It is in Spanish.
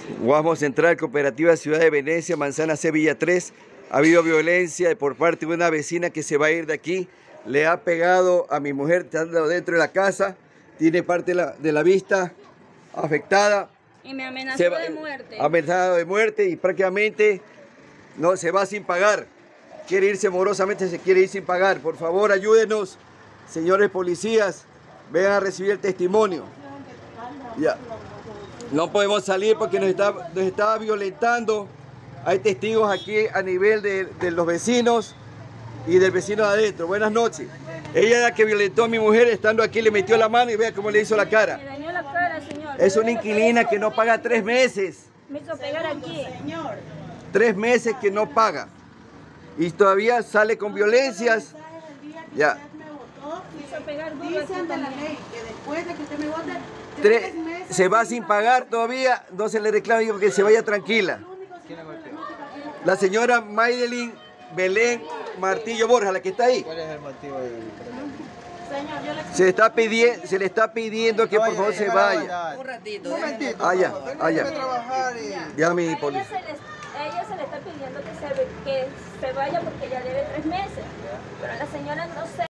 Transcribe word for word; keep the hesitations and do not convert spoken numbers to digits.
Guasmo Central, Cooperativa Ciudad de Venecia, Manzana C, Villa tres. Ha habido violencia por parte de una vecina que se va a ir de aquí. Le ha pegado a mi mujer, estando dentro de la casa. Tiene parte de la, de la vista afectada. Y me amenazó va, de muerte. Amenazado de muerte y prácticamente no se va sin pagar. Quiere irse morosamente, se quiere ir sin pagar. Por favor, ayúdenos, señores policías. Vengan a recibir el testimonio. Ya. No podemos salir porque nos está, nos está violentando. Hay testigos aquí a nivel de, de los vecinos y del vecino de adentro. Buenas noches. Ella es la que violentó a mi mujer estando aquí, le metió la mano y vea cómo le hizo la cara. Me dañó la cara, señor. Es una inquilina que no paga tres meses. Me hizo pegar aquí. Tres meses que no paga. Y todavía sale con violencias. Ya. Dicen de la ley que después de que usted me vote, Tres, se va sin pagar todavía, no se le reclama, digo que se vaya tranquila. La señora Maydelin Belén Martillo Borja, la que está ahí. ¿Cuál es el motivo del Señor, yo le... Se, le está pidiendo, se le está pidiendo que por favor se vaya. Un ratito. Un momentito. Allá, allá. Trabajar y... Ya mi A ella policía. se le, a ella se le está pidiendo que se, que se vaya porque ya debe tres meses. Pero la señora no se